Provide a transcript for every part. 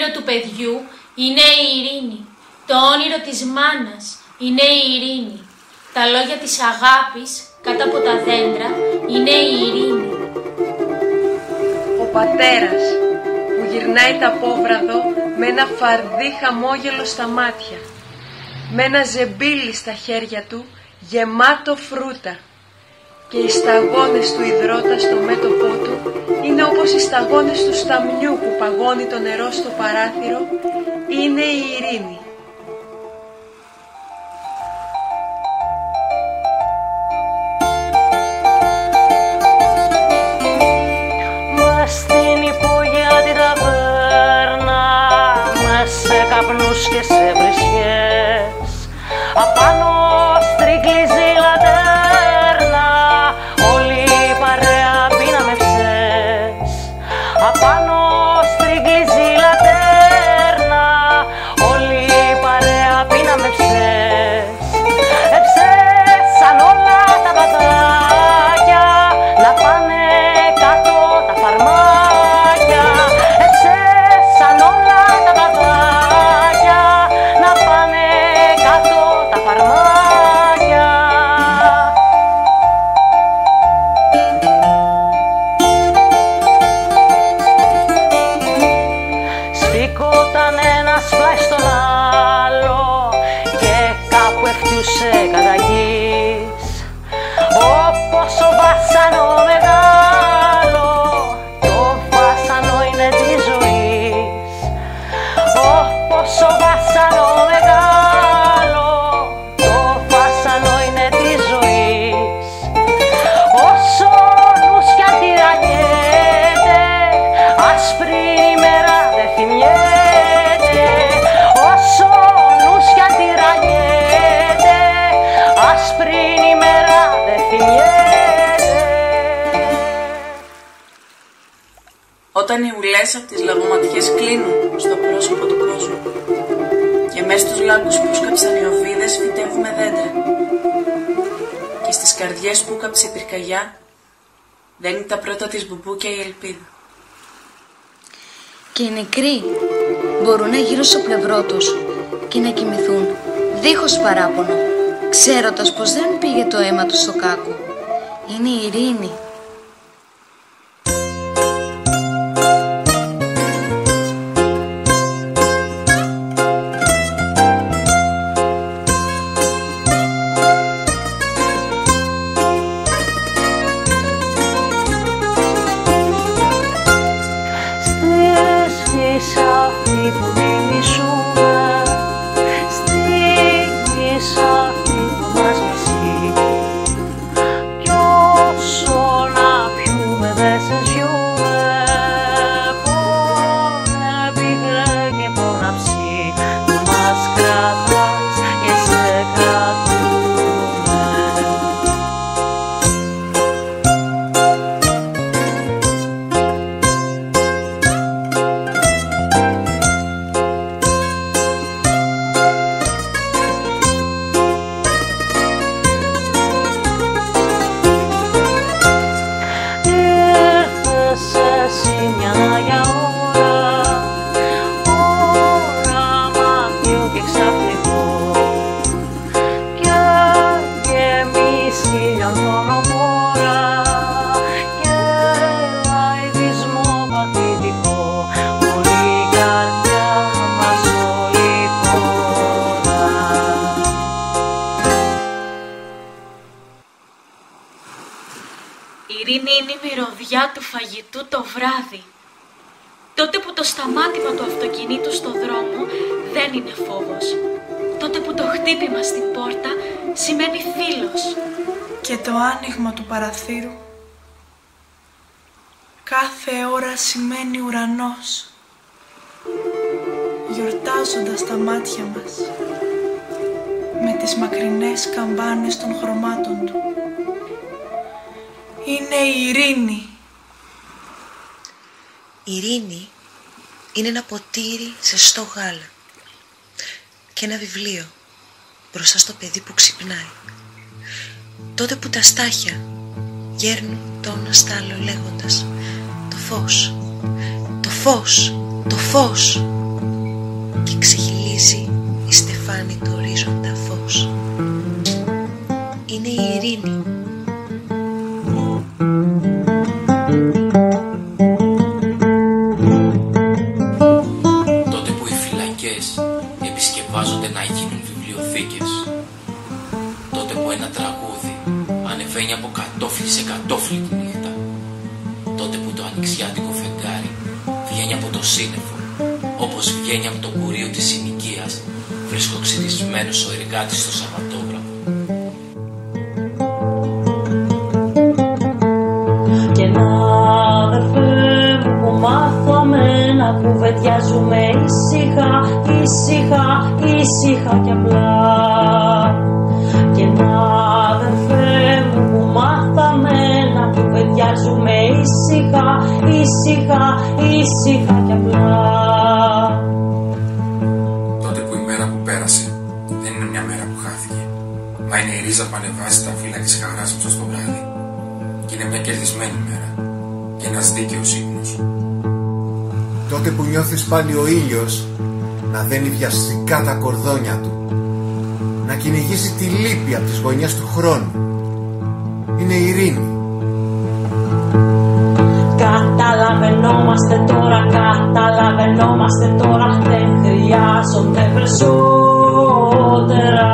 όνειρο του παιδιού είναι η ειρήνη. Το όνειρο της μάνας είναι η ειρήνη. Τα λόγια της αγάπης κάτω από τα δέντρα είναι η ειρήνη. Ο πατέρας που γυρνάει τα πόβραδο με ένα φαρδί χαμόγελο στα μάτια, με ένα ζεμπίλι στα χέρια του γεμάτο φρούτα, και οι σταγόνες του υδρότα στο μέτωπό του είναι όπως οι σταγόνες του σταμνιού που παγώνει το νερό στο παράθυρο. Είναι η ειρήνη. Μες στην υπόγεια την ταβέρνα, μες σε καπνούς και σε βρισιές, απάνω στριγκλίζει λατέρνα, όλη η παρέα πίναμε ψες. Απάνω στριγκλίζει λατέρνα, όλη η παρέα πίναμε ψες. Εψέσαν όλα τα παδάκια να πάνε κάτω τα φαρμάκια. Εψέσαν όλα τα παδάκια να πάνε κάτω τα φαρμάκια. Σφίγγονταν ένας πλάι στον άλλο και κάπου έφτιουσε κατά γης. Όπως ο βάσανο μεγάλο, το βάσανο είναι της ζωής. Όπως ο βάσανο μεγάλο, το βάσανο είναι της ζωής. Όσο ο νους κι αν τυραννιέται, άσπρη ημέρα δεν θυμιέται. Όσο ο νους κι αν τυραννιέται, άσπρη ημέρα δεν θυμιέται. Όταν οι ουλές απ' τις λαγωματιές κλείνουν στο πρόσωπο του κόσμου και μες στους λάκκους που σκάψαν οι οβίδες φυτεύουμε δέντρα, και στις καρδιές που κάψε η πυρκαγιά δένει τα πρώτα της μπουμπούκια η ελπίδα. Και οι νεκροί μπορούν να γύρουν στο πλευρό τους και να κοιμηθούν δίχως παράπονο, ξέροντας πως δεν πήγε το αίμα τους στο κάκο. Είναι η ειρήνη. Στη γης αυτή που μιμήσουμε, στη γης αυτή που μας μισεί, κι όσο να πιούμε δεν σε ζιούμε, πόνε πηγρέ και ποναψί, που μας κρατάς και σε κρατούμε. Ήρθες εσύ μια για ώρα μάτιο και ξαφνικό, και γεμίσει λιοντονομόρα και λαϊδισμό παθητικό, όλη η καρδιά μας όλη χώρα. Η ειρήνη είναι η μυρωδιά του φαγητού το βράδυ. Τότε που το σταμάτημα του αυτοκινήτου στο δρόμο δεν είναι φόβος. Τότε που το χτύπημα στην πόρτα σημαίνει φίλος. Και το άνοιγμα του παραθύρου κάθε ώρα σημαίνει ουρανός, γιορτάζοντας τα μάτια μας με τις μακρινές καμπάνες των χρωμάτων του. Είναι η ειρήνη. Η ειρήνη είναι ένα ποτήρι ζεστό γάλα και ένα βιβλίο μπροστά στο παιδί που ξυπνάει. Τότε που τα στάχια γέρνουν το ένα στ' άλλο λέγοντας «Το φως, το φως, το φως». και ξεχυλίζει η στεφάνη του ορίζοντα φως. Είναι η ειρήνη. Τότε που οι φυλακές επισκευάζονται να γίνουν βιβλιοθήκες. Τότε που ένα τραγούδι ανεβαίνει από κατόφλι σε κατόφλι τη νύχτα. Τότε που το ανοιξιάτικο φεγγάρι βγαίνει από το σύννεφο, όπως βγαίνει από το κουρίο της συνοικίας, βρισκοξυρισμένος ο εργάτης στο Σαββατόγραφο. Και να αδερφέ μου που μάθαμε να κουβεντιάζουμε ήσυχα, ήσυχα, ήσυχα κι απλά. Και να αδερφέ μου που μάθαμε να κουβεντιάζουμε ήσυχα, ήσυχα, ήσυχα κι απλά. Τότε που η μέρα που πέρασε δεν είναι μια μέρα που χάθηκε, μα είναι η ρίζα που ανεβάζει τα φύλλα της χαράς μου στο βράδυ. Και είναι μια κερδισμένη μέρα και ένας δίκαιος ύπνος. Τότε που νιώθεις πάλι ο ήλιος να δένει βιαστικά τα κορδόνια του, να κυνηγήσει τη λύπη από τις γωνιές του χρόνου. Είναι η ειρήνη. Καταλαβαίνόμαστε τώρα, καταλαβαίνόμαστε τώρα, δεν χρειάζονται περισσότερα.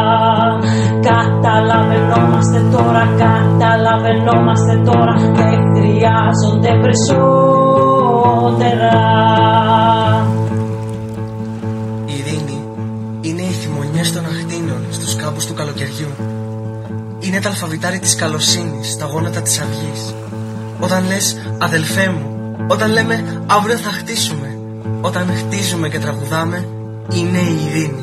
Καταλαβαίνόμαστε τώρα, καταλαβαίνόμαστε τώρα, δεν χρειάζονται περισσότερα. Η ειρήνη είναι οι χειμωνιές των αχτίνων στους κάμπους του καλοκαιριού. Είναι τα αλφαβητάρι της καλοσύνης στα γόνατα της αυγής. Όταν λες αδελφέ μου, όταν λέμε αύριο θα χτίσουμε, όταν χτίζουμε και τραγουδάμε, είναι η ειρήνη.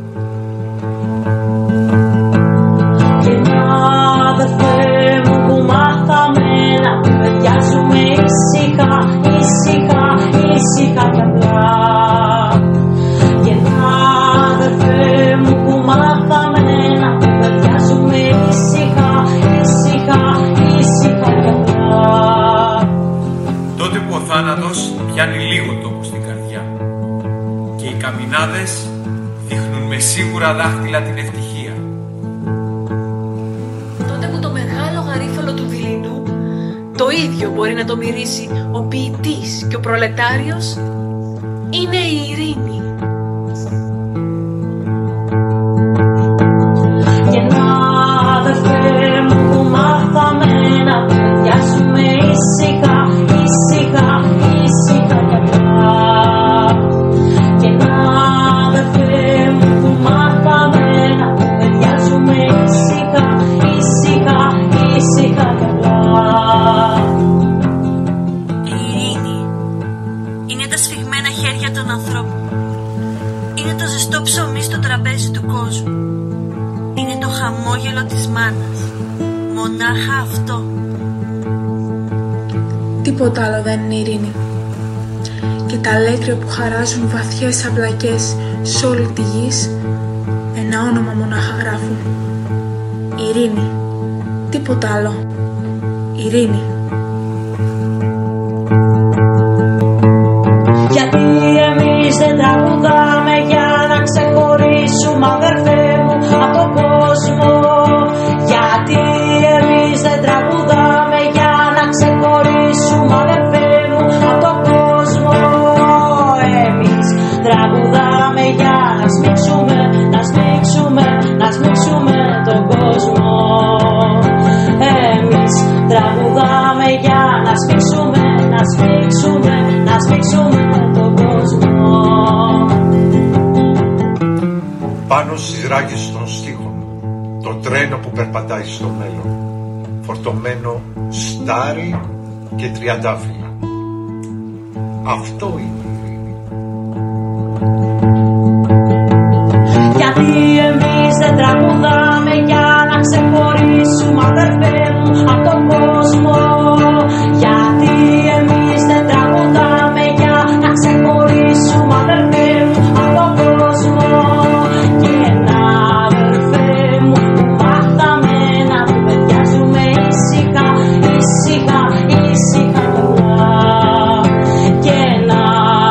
Και να αδελφέ μου που μάθαμε να κουβεντιάζουμε ήσυχα, ήσυχα, ήσυχα κι απλά. Και να αδελφέ μου που μάθαμε να κουβεντιάζουμε ήσυχα, ήσυχα, ήσυχα κι απλά. Τότε που ο θάνατος πιάνει λίγο τόπο στην καρδιά και οι καμινάδες δείχνουν με σίγουρα δάχτυλα την ευτυχία. Τότε που το μεγάλο γαρίφαλο του δειλινού το ίδιο μπορεί να το μυρίσει ο ποιητής και ο προλετάριος, είναι η ειρήνη. Και να αδερφέ μου που μάθαμε να κουβεντιάζουμε ήσυχα, ήσυχα, ήσυχα κι απλά. Και να αδερφέ μου που μάθαμε να κουβεντιάζουμε ήσυχα, ήσυχα, ήσυχα κι απλά. Η ειρήνη είναι τα σφιγμένα χέρια των ανθρώπων. Είναι το ζεστό ψωμί στο τραπέζι του κόσμου. Είναι το χαμόγελο της μάνας. Μονάχα αυτό. Τίποτα άλλο δεν είναι ειρήνη. Και τα αλέτρια που χαράζουν βαθιές αυλακές σε όλη τη γης, ένα όνομα μονάχα γράφουν. Ειρήνη. Τίποτα άλλο. Ειρήνη. Γιατί εμείς δεν τραγουδάμε για να ξεχωρίσουμε αδερφέ μου από τον κόσμο. Γιατί εμείς δεν τραγουδάμε για να ξεχωρίσουμε αδερφέ μου από τον κόσμο. Εμείς τραγουδάμε για να σμίξουμε, να σμίξουμε, να σμίξουμε τον κόσμο. Εμείς τραγουδάμε για να σμίξουμε, να σμίξουμε, να σμίξουμε τον κόσμο. Πάνω στις ράγες των στίχων, το τρένο που περπατάει στο μέλλον, φορτωμένο στάρι και τριαντάφυλλα. Αυτό είναι η ειρήνη. Γιατί εμείς δεν τραγουδάμε για να ξεχωρίσουμε αδερφέ μου από τον κόσμο. Γιατί εμείς δεν τραγουδάμε για να ξεχωρίσουμε αδερφέ μου από τον κόσμο. Και να αδερφέ μου που μάθαμε να κουβεντιάζουμε ήσυχα, ήσυχα, ήσυχα κι απλά. Και να